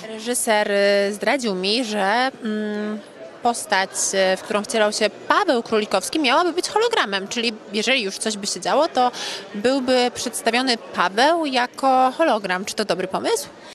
Reżyser zdradził mi, że postać, w którą wcielał się Paweł Królikowski, miałaby być hologramem, czyli jeżeli już coś by się działo, to byłby przedstawiony Paweł jako hologram. Czy to dobry pomysł?